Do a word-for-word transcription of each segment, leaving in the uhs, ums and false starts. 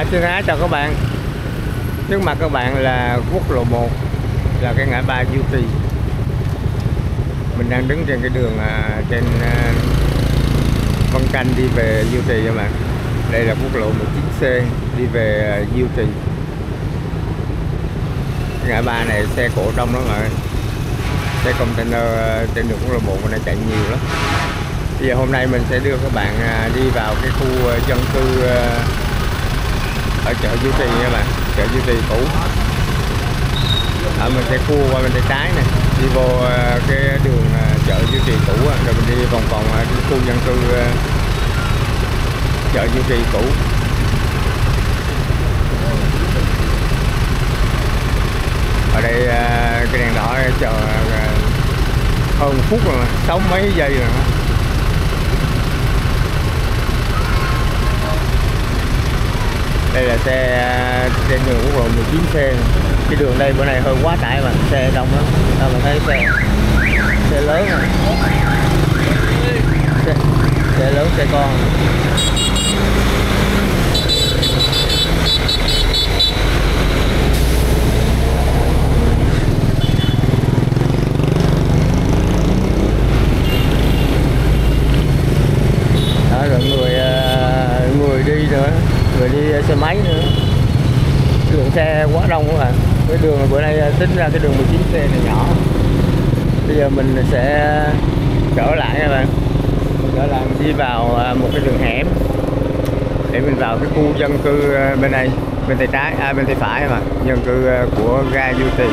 À, xin chào các bạn. Trước mặt các bạn là quốc lộ một, là cái ngã ba Duy Trì. Mình đang đứng trên cái đường à, trên à, Vân Canh đi về Duy Trì các bạn. Đây là quốc lộ mười chín C đi về à, Duy Trì. Cái ngã ba này xe cổ đông lắm rồi. Xe container à, trên đường quốc lộ một này chạy nhiều lắm. Bây giờ hôm nay mình sẽ đưa các bạn à, đi vào cái khu à, dân cư à, ở chợ Duy Trì các bạn, chợ Duy Trì cũ. À, mình sẽ cua qua bên tay trái này, đi vô uh, cái đường uh, chợ Duy Trì cũ, uh, rồi mình đi vòng vòng uh, cái khu dân cư uh, chợ Duy Trì cũ. Ở đây uh, cái đèn đỏ chờ uh, hơn một phút rồi mà, sáu mấy giây rồi. Đây là xe trên đường quốc lộ mười chín C. Cái đường đây bữa nay hơi quá tải mà xe đông lắm. Sao mà thấy xe xe lớn này. Xe, xe lớn xe con. Đó, rồi người người đi nữa, người đi xe máy nữa. Đường xe quá đông các bạn. Cái đường bữa nay tính ra cái đường mười chín C này nhỏ. Bây giờ mình sẽ trở lại các bạn, mình trở lại mình đi vào một cái đường hẻm để mình vào cái khu dân cư bên này, bên tay trái, à, bên tay phải mà, dân cư của ga Duy Trì.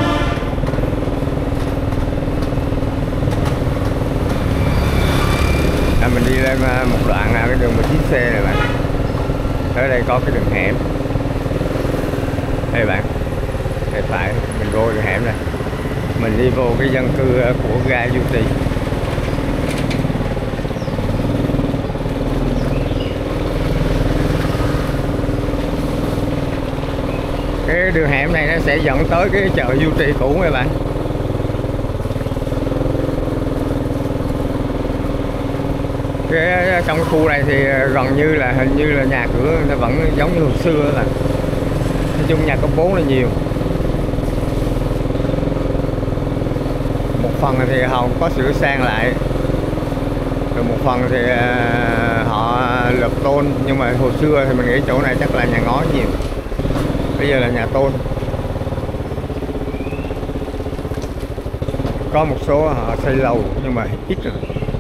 À, mình đi lên một đoạn cái đường mười chín C này bạn. Ở đây có cái đường hẻm. Đây bạn, đây phải, mình vô đường hẻm này, mình đi vô cái dân cư của ga Duy Trì. Cái đường hẻm này nó sẽ dẫn tới cái chợ Duy Trì cũ các bạn. Cái trong cái khu này thì gần như là hình như là nhà cửa nó vẫn giống như hồi xưa là, nói chung nhà cấp bốn là nhiều. Một phần thì họ có sửa sang lại, rồi một phần thì họ lợp tôn, nhưng mà hồi xưa thì mình nghĩ chỗ này chắc là nhà ngói nhiều, bây giờ là nhà tôn. Có một số họ xây lầu nhưng mà ít rồi.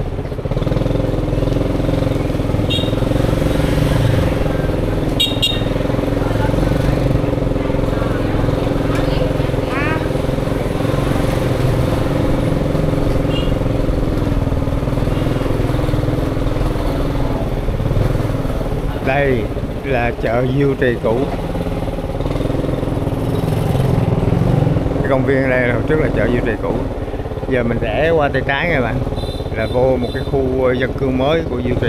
Đây là chợ Duy Trì cũ. Cái công viên đây là hồi trước là chợ Duy Trì cũ. Giờ mình rẽ qua tay trái các bạn, là vô một cái khu dân cư mới của Duy Trì.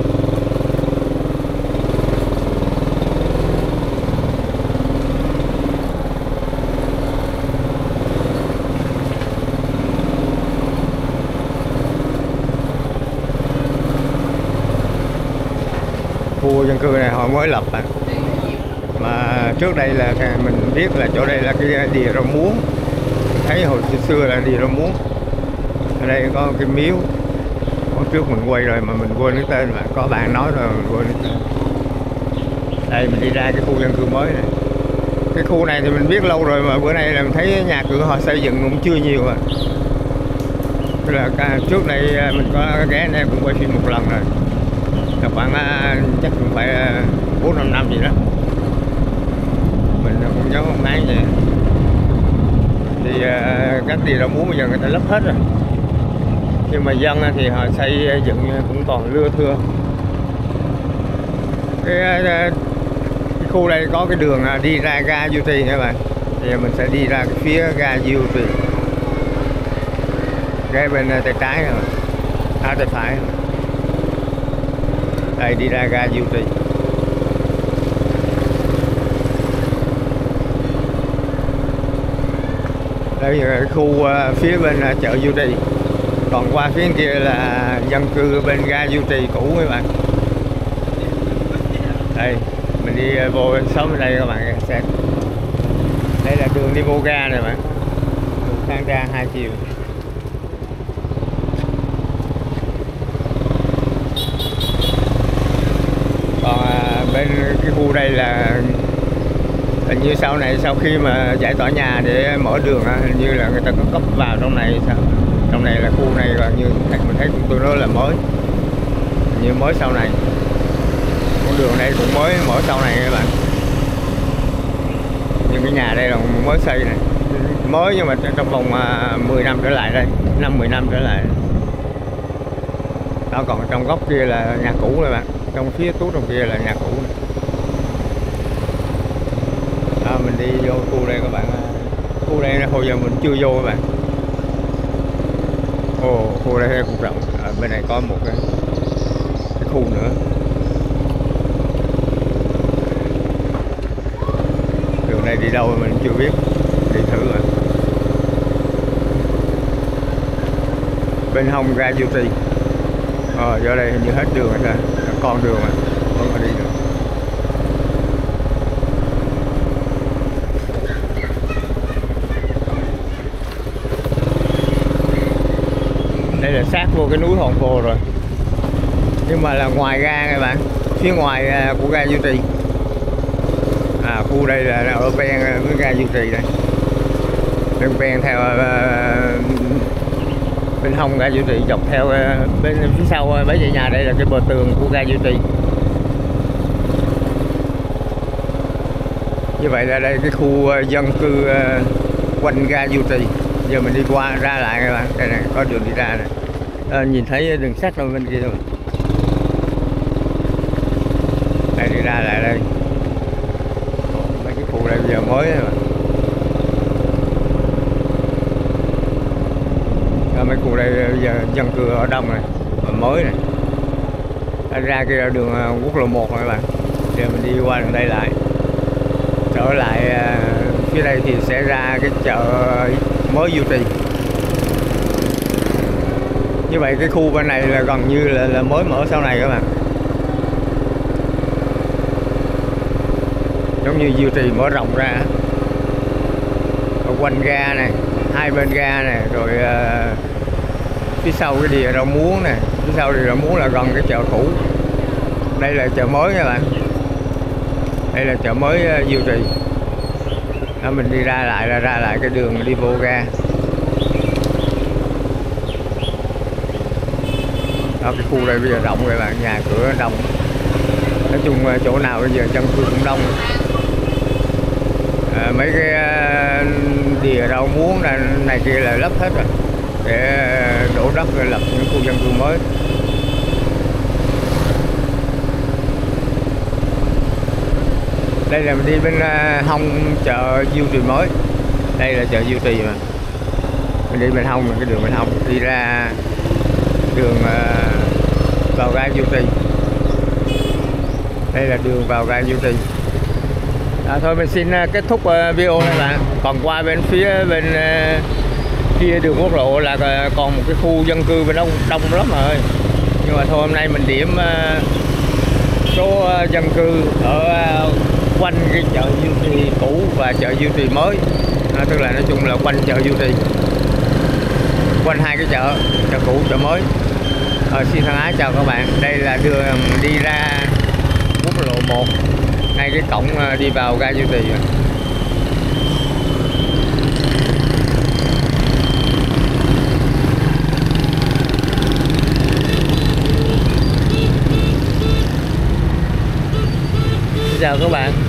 Khu dân cư này họ mới lập à. Mà trước đây là mình biết là chỗ đây là cái đìa rau muống, thấy hồi xưa là đìa rau muống. Ở đây có cái miếu, hôm trước mình quay rồi mà mình quên cái tên, mà có bạn nói rồi mình quên cái tên. Đây mình đi ra cái khu dân cư mới này. Cái khu này thì mình biết lâu rồi, mà bữa nay là mình thấy nhà cửa họ xây dựng cũng chưa nhiều à. Tức là trước đây mình có ghé đây cũng quay phim một lần rồi, là khoảng chắc cũng phải bốn năm năm gì đó, mình cũng nhớ không án vậy. Thì các địa rau muống bây giờ người ta lấp hết rồi, nhưng mà dân thì họ xây dựng cũng còn lưa thưa. Cái, cái khu đây có cái đường đi ra ga Duy Trì các bạn, thì mình sẽ đi ra cái phía ga Duy Trì, cái bên tay trái rồi, à, tay phải. Đây đi ra ga Duy Trì. Đây là cái khu uh, phía bên uh, chợ Duy Trì. Còn qua phía kia là dân cư bên ga Duy Trì cũ các bạn. Đây Mình đi vô xóm bên đây các bạn xem. Đây là đường đi vô ga này bạn, đường Phan Rang hai chiều. Còn à, bên cái khu đây là hình như sau này, sau khi mà giải tỏa nhà để mở đường á, hình như là người ta có cấp vào trong này sao. Trong này là khu này gần như mình thấy tôi nói là mới, hình như mới sau này. Con đường đây cũng mới mở sau này các bạn. Nhưng cái nhà đây là mới xây này, mới nhưng mà trong vòng mười năm trở lại đây, năm mười năm trở lại. Đó, còn trong góc kia là nhà cũ các bạn, trong phía tú trong kia là nhà cũ này. Đó, mình đi vô khu đây các bạn. Khu đây hồi giờ mình chưa vô các bạn. Ồ, khu đây cũng rộng. À, bên này có một cái, cái khu nữa. Đường này đi đâu mình chưa biết, đi thử rồi. Bên hông ga Du Trì. Ờ, do đây hình như hết đường rồi sao? Con đường mà không có đi được. Đây là sát vô cái núi Hòn Vồ rồi, nhưng mà là ngoài ga các bạn, phía ngoài của ga Du Trì. À, khu đây là ở ven với ga Du Trì đây, ven ven theo uh, bên hông ga Du Trì, dọc theo uh, bên phía sau uh, mấy dãy nhà đây là cái bờ tường của ga Du Trì. Như vậy là đây cái khu uh, dân cư uh, quanh ga Du Trì. Giờ mình đi qua ra lại các bạn, đây này có đường đi ra này. À, nhìn thấy đường sắt ở bên kia rồi. Đây đi ra lại đây. Mấy cái khu đây bây giờ mới rồi. À, mấy khu đây bây giờ dân cư ở đông này, mà mới này. À, ra kia là đường quốc lộ một rồi các bạn. Giờ mình đi qua đường đây lại. Trở lại à, phía đây thì sẽ ra cái chợ mới Du Trì. Như vậy cái khu bên này là gần như là, là mới mở sau này các bạn. Giống như Du Trì mở rộng ra. Ở quanh ga này, hai bên ga này, rồi uh, phía sau cái đìa rau muống này, phía sau đìa rau muống là gần cái chợ cũ. Đây là chợ mới các bạn. Đây là chợ mới uh, Du Trì. Đó, mình đi ra lại là ra lại cái đường đi vô ga. Đó, cái khu đây bây giờ rộng rồi bạn, nhà cửa đông. Nói chung chỗ nào bây giờ dân cư cũng đông. À, mấy cái đìa rau muống này, này kia là lấp hết rồi để đổ đất rồi lập những khu dân cư mới. Đây là mình đi bên hông chợ Du Trì mới. Đây là chợ Du Trì mà. Mình đi bên hông, cái đường bên hông đi ra đường uh, vào ga Du Trì. Đây là đường vào ga Du Trì. À, thôi mình xin uh, kết thúc uh, video này bạn. Còn qua bên phía bên uh, kia đường quốc lộ là uh, còn một cái khu dân cư bên đông đông lắm rồi. Nhưng mà thôi hôm nay mình điểm uh, số uh, dân cư ở uh, quanh cái chợ Du Trì cũ và chợ Du Trì mới. À, tức là nói chung là quanh chợ Du Trì, quanh hai cái chợ, chợ cũ, chợ mới. À, xin thân ái chào các bạn. Đây là đường đi ra quốc lộ một, ngay cái cổng đi vào ga Du Trì. Chào các bạn.